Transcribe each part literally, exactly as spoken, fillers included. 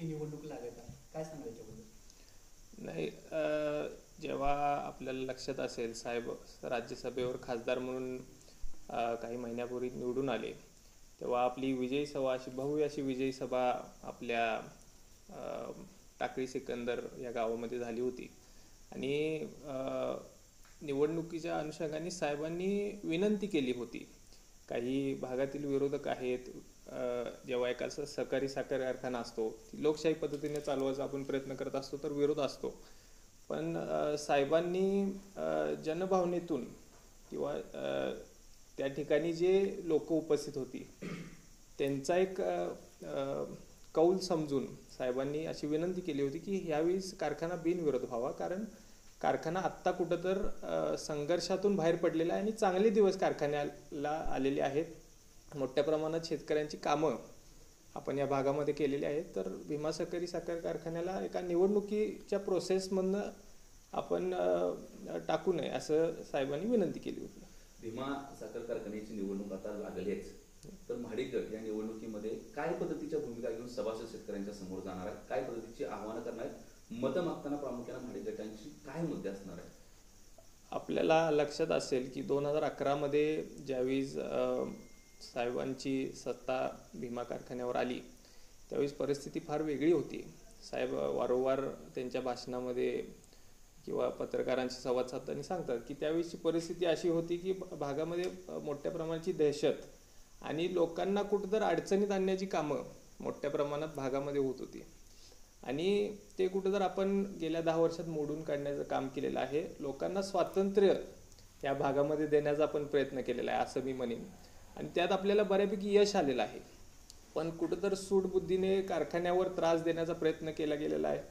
निवडणूक लागत आहे, काय सांगाल याच्याबद्दल? नाही, जेव्हा आपल्याला लक्षात असेल साहेब राज्यसभेवर खासदार म्हणून काही महिन्यापूर्वी निवडून आले, तेव्हा आपली विजयी सभा अशी भव्य अशी विजयी सभा आपल्या टाकळी सिकंदर या गावामध्ये झाली होती. आणि निवडणुकीच्या अनुषंगाने साहेबांनी विनंती केली होती. काही भागातील विरोधक आहेत, जेव्हा एका सहकारी साखर कारखाना असतो लोकशाही पद्धतीने चालवायचा आपण प्रयत्न करत असतो तर विरोध असतो, पण साहेबांनी जनभावनेतून किंवा त्या ठिकाणी जे लोक उपस्थित होती त्यांचा एक कौल समजून साहेबांनी अशी विनंती केली होती की ह्यावेळी कारखाना बिनविरोध व्हावा, कारण कारखाना आत्ता कुठं तर संघर्षातून बाहेर पडलेला आहे आणि चांगले दिवस कारखान्याला आलेले आहेत. मोठ्या प्रमाणात शेतकऱ्यांची कामं आपण या भागामध्ये केलेली आहेत, तर भीमा सहकारी साखर कारखान्याला एका निवडणुकीच्या प्रोसेसमधनं आपण टाकू नये असं साहेबांनी विनंती केली होती. भीमा साखर कारखान्याची निवडणूक आता लागलीच, तर महाडिक गट या निवडणुकीमध्ये काय पद्धतीच्या भूमिका घेऊन सभासद शेतकऱ्यांच्या समोर जाणार आहेत, काय पद्धतीची आव्हानं करणार आहेत, मतं मागताना प्रामुख्याने महाडिक गटांची काय मुद्दे असणार आहेत? आपल्याला लक्षात असेल की दोन हजार अकरामध्ये ज्यावेळी साहेबांची सत्ता भीमा कारखान्यावर आली त्यावेळी परिस्थिती फार वेगळी होती. साहेब वारंवार त्यांच्या भाषणामध्ये किंवा पत्रकारांशी संवाद साधताना सांगतात की त्यावेळीची परिस्थिती अशी होती की भागामध्ये मोठ्या प्रमाणाची दहशत आणि लोकांना कुठंतर अडचणीत आणण्याची कामं मोठ्या प्रमाणात भागामध्ये होत होती, आणि ते कुठं तर आपण गेल्या दहा वर्षात मोडून काढण्याचं काम केलेलं आहे. लोकांना स्वातंत्र्य या भागामध्ये देण्याचा आपण प्रयत्न केलेला आहे असं मी म्हणेन, आणि त्यात आपल्याला बऱ्यापैकी यश आलेलं आहे. पण कुठं तर सूडबुद्धीने कारखान्यावर त्रास देण्याचा प्रयत्न केला गेलेला आहे.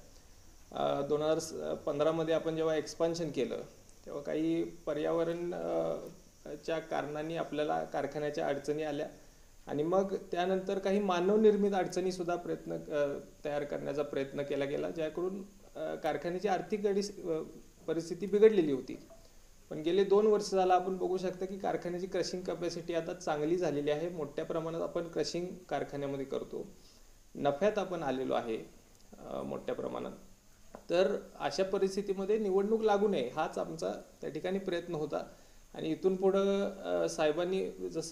दोन हजार पंधरामध्ये आपण जेव्हा एक्सपान्शन केलं तेव्हा काही पर्यावरण च्या कारणांनी आपल्याला कारखान्याच्या अडचणी आल्या, आणि मग त्यानंतर काही मानवनिर्मित अडचणीसुद्धा प्रयत्न तयार करण्याचा प्रयत्न केला गेला, ज्याकडून कारखान्याची आर्थिक परिस्थिती बिघडलेली होती. पण गेले दोन वर्ष झाला आपण बघू शकता की कारखान्याची क्रशिंग कॅपॅसिटी आता चांगली झालेली आहे. मोठ्या प्रमाणात आपण क्रशिंग कारखान्यामध्ये करतो, नफ्यात आपण आलेलो आहे मोठ्या प्रमाणात. तर अशा परिस्थितीमध्ये निवडणूक लागू नये हाच आमचा त्या ठिकाणी प्रयत्न होता. आणि इथून पुढं साहेबांनी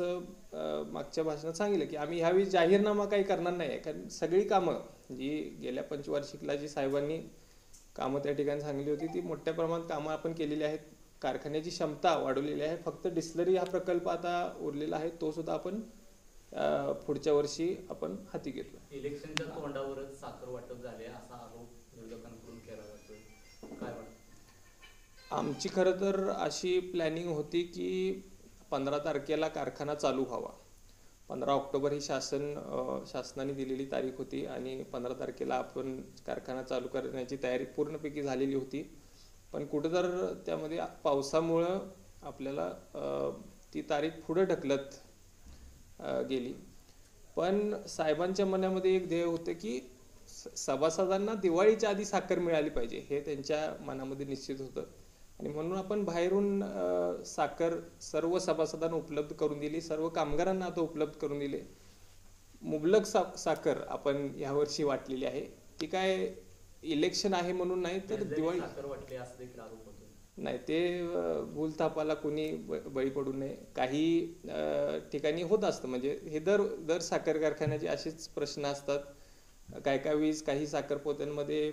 जसं मागच्या भाषणात सांगितलं की आम्ही ह्यावेळी जाहीरनामा काही करणार नाही आहे, कारण सगळी कामं जी गेल्या पंचवार्षिकला जी साहेबांनी कामं त्या ठिकाणी सांगितली होती ती मोठ्या प्रमाणात कामं आपण केलेली आहेत. कारखान्याची क्षमता वाढवलेली आहे. फक्त डिस्लरी हा प्रकल्प आता उरलेला आहे, तो सुद्धा आपण पुढच्या वर्षी आपण हाती घेतलो. इलेक्शनच्या तोंडावरच साखर वाटप झाले असा आरोप विरोधकांकडून केला जातोय, काय वाटतं? आमची खरं तर अशी प्लॅनिंग होती की पंधरा तारखेला कारखाना चालू व्हावा. पंधरा ऑक्टोबर ही शासन शासनाने दिलेली तारीख होती आणि पंधरा तारखेला आपण कारखाना चालू करण्याची तयारी पूर्णपैकी झालेली होती. पण कुठं तर त्यामध्ये पावसामुळं आपल्याला ती तारीख पुढे ढकलत गेली. पण साहेबांच्या मनामध्ये एक ध्येय होतं की सभासदांना दिवाळीच्या आधी साखर मिळाली पाहिजे, हे त्यांच्या मनामध्ये निश्चित होतं. आणि म्हणून आपण बाहेरून साखर सर्व सभासदांना उपलब्ध करून दिली, सर्व कामगारांना आता उपलब्ध करून दिले. मुबलक सा साखर आपण यावर्षी वाटलेली आहे. ती काय इलेक्शन आहे म्हणून नाही, तर दिवाळी साखर वाटली असं देखील आरोप होतो. नाही, ते भूलथापाला कोणी बळी पडू नये. काही ठिकाणी होत असतं, म्हणजे हे दर दर साखर कारखान्याचे असेच प्रश्न असतात. काय काय वेळेस काही साखर पोत्यांमध्ये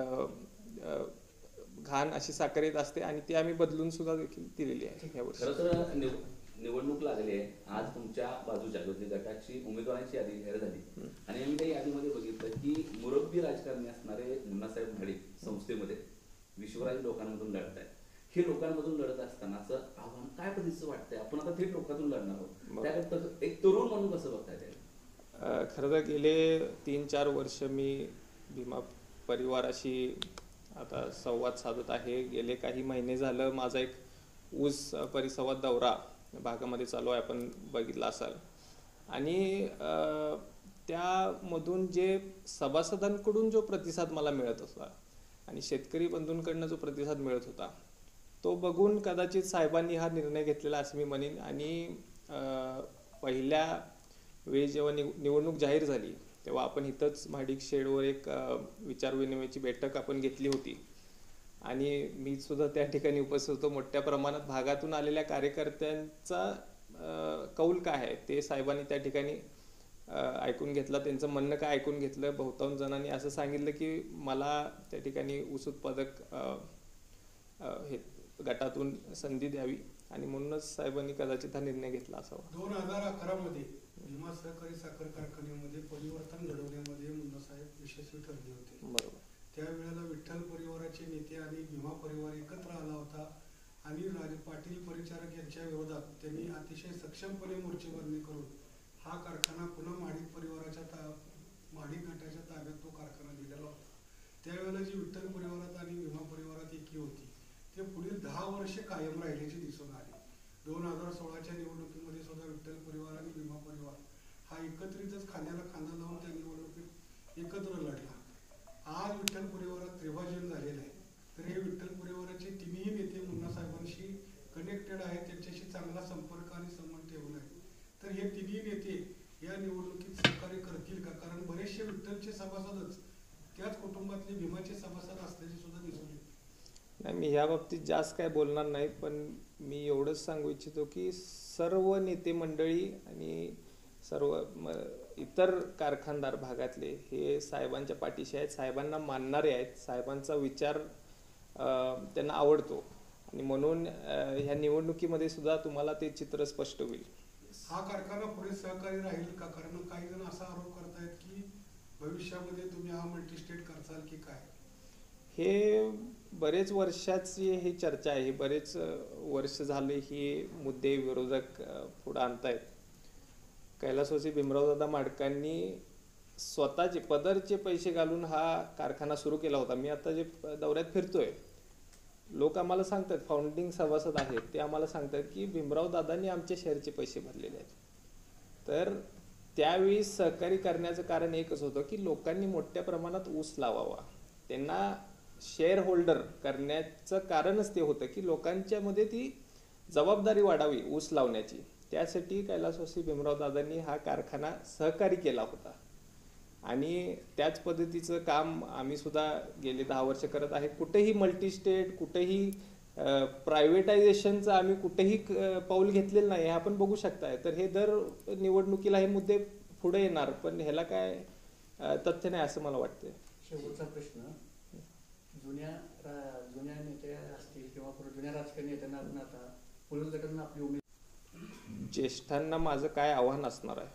घाण अशी साखर येत असते आणि ती आम्ही बदलून सुद्धा देखील दिलेली आहे यावर्षी. खरं तर निवडणूक लागली आहे, आज तुमच्या बाजूच्या विरोधी गटाची उमेदवारांची यादी जाहीर झाली आणि आम्ही त्या यादीमध्ये बघितलं की मुरब्बी राजकारणी असणारे मुन्नासाहेब महाडिक संस्थेमध्ये विश्वराज लोकांमधून लढत आहेत. हे लोकांमधून लढत असतानाचं आव्हान काय पद्धतीचं वाटतंय? आपण आता थेट लोकांतून लढणार आहोत, त्याकरता एक तरुण म्हणून कसं बघताय ते? खरं तर गेले तीन चार वर्ष मी भीमा परिवाराशी आता संवाद साधत आहे. गेले काही महिने झालं माझा एक ऊस परिसंवाद दौरा भागामध्ये चालू आहे, आपण बघितला असाल. आणि त्यामधून जे सभासदांकडून जो प्रतिसाद मला मिळत होता आणि शेतकरी बंधूंकडनं जो प्रतिसाद मिळत होता तो बघून कदाचित साहेबांनी हा निर्णय घेतलेला असं मी म्हणेन. आणि पहिल्या वेळी जेव्हा निव निवडणूक जाहीर झाली तेव्हा आपण इथंच महाडिक शेडवर एक अ, विचारविनिमयाची बैठक आपण घेतली होती आणि मी सुद्धा त्या ठिकाणी उपस्थित होतो. मोठ्या प्रमाणात भागातून आलेल्या कार्यकर्त्यांचा अ, कौल काय आहे ते साहेबांनी त्या ठिकाणी अ, ऐकून घेतला. त्यांचं म्हणणं काय ऐकून घेतलं. बहुतांश जणांनी असं सांगितलं की मला त्या ठिकाणी ऊस उत्पादक अ, अ, हे गटातून संधी द्यावी आणि म्हणूनच साहेबांनी कदाचित हा निर्णय घेतला असावा. दोन हजार अकरा मध्ये भीमा सहकारी साखर कारखान्यामध्ये परिवर्तन घडवण्यामध्ये मुन्नासाहेब यशस्वी ठरले होते. बरोबर. त्यावेळेला विठ्ठल परिवाराचे नेते आणि भीमा परिवार एकत्र आला होता आणि राजे पाटील परिचारक यांच्या विरोधात त्यांनी अतिशय सक्षमपणे मोर्चेबांधणी करून हा कारखाना पुन्हा महाडिक परिवाराच्या ता महाडिक गटाच्या ताब्यात तो कारखाना दिलेला होता. त्यावेळेला जी विठ्ठल परिवारात आणि भीमा परिवारात एकी होती ते पुढील दहा वर्षे कायम राहिल्याचे दिसून आले. दोन हजार सोळाच्या निवडणुकीमध्ये सुद्धा विठ्ठल परिवार आणि भीमा परिवार हा एकत्रितच खांद्याला खांदा लावून त्या निवडणुकीत एकत्र लढला. आज विठ्ठल परिवारात त्रिभाजन झालेलं आहे. तर हे विठ्ठल परिवाराचे तिन्ही नेते मुन्ना साहेबांशी कनेक्टेड आहेत, त्यांच्याशी चांगला संपर्क आणि संबंध ठेवून आहेत. तर हे तिन्ही नेते या निवडणुकीत सहकार्य करतील का? कारण बरेचसे विठ्ठलचे सभासदच त्याच कुटुंबातले भीमाचे सभासद असल्याचे सुद्धा दिसून येते. नाही, मी ह्या बाबतीत जास्त काय बोलणार नाही, पण मी एवढंच सांगू इच्छितो की सर्व नेते मंडळी आणि सर्व म इतर कारखानदार भागातले हे साहेबांच्या पाठीशी आहेत, साहेबांना मानणारे आहेत, साहेबांचा विचार अ, त्यांना आवडतो आणि म्हणून अ, ह्या निवडणुकीमध्ये सुद्धा तुम्हाला ते चित्र स्पष्ट होईल. हा कारखाना पुढे सहकारी राहील का? कारण काही जण असा आरोप करतायत की भविष्यामध्ये तुम्ही हा मल्टीस्टेट करसाल की काय? हे बरेच वर्षाची ही चर्चा आहे. बरेच अ, वर्ष झाले ही मुद्दे विरोधक अ, पुढे आणतायत. कैलासवासी भीमरावदादा माडकांनी स्वतःचे पदरचे पैसे घालून हा कारखाना सुरू केला होता. मी आता जे दौऱ्यात फिरतोय लोक आम्हाला सांगतात, फाउंडिंग सभासद आहेत ते आम्हाला सांगतात की भीमराव दादांनी आमच्या शेअरचे पैसे भरलेले आहेत. तर त्यावेळी सहकारी करण्याचं कारण एकच होतं की लोकांनी मोठ्या प्रमाणात ऊस लावावा. त्यांना शेअर होल्डर करण्याचं कारणच ते होतं की लोकांच्या मध्ये ती जबाबदारी वाढावी ऊस लावण्याची. त्यासाठी कैलासवासी भीमराव दादांनी हा कारखाना सहकारी केला होता आणि त्याच पद्धतीचं काम आम्ही सुद्धा गेले दहा वर्ष करत आहे. कुठेही मल्टीस्टेट, कुठेही प्रायव्हेटायझेशनचं आम्ही कुठेही पाऊल घेतलेलं नाही, हे आपण बघू शकताय. तर हे दर निवडणुकीला हे मुद्दे पुढे येणार, पण ह्याला काय तथ्य नाही असं मला वाटतंय. शेवटचा प्रश्न, जुन्या रा- जुन्या नेते असतील किंवा पुढे जुन्या राजकारणी नेत्यांना आपण आता पुढील गटांना आपली उमेद ज्येष्ठांना माझं काय आव्हान असणार आहे?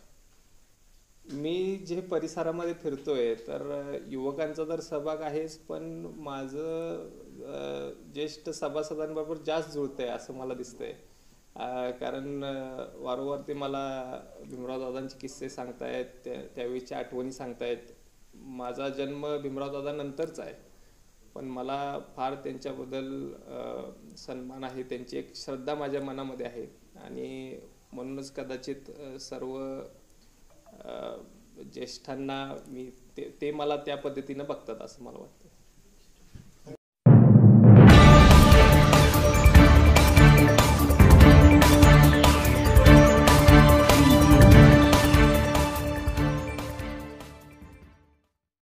मी जे परिसरामध्ये फिरतोय तर युवकांचा तर सहभाग आहेच, पण माझं अ, ज्येष्ठ सभासदांबरोबर जास्त जुळतंय असं मला दिसतंय. अ, कारण अ, वारंवार ते मला भीमराव दादांचे किस्से सांगतायत, त्या त्यावेळीच्या आठवणी सांगतायत. माझा जन्म भीमराव दादा नंतरचा आहे, पण मला फार त्यांच्याबद्दल अ, सन्मान आहे. त्यांची एक श्रद्धा माझ्या मनामध्ये आहे आणि म्हणूनच कदाचित अ, सर्व अ, ज्येष्ठांना मी ते ते मला त्या पद्धतीनं बघतात असं मला वाटतं.